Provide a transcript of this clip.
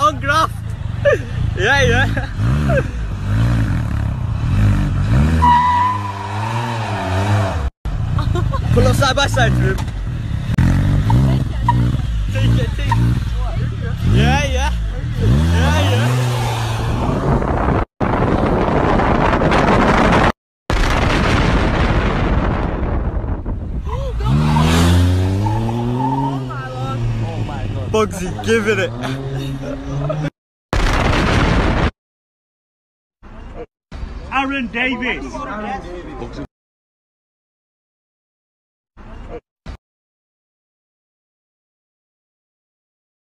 long graft. Yeah, yeah. Pull up side by side for him. Take it. Yeah, yeah. Yeah, yeah. Bugzy, giving it. Aaron Davis.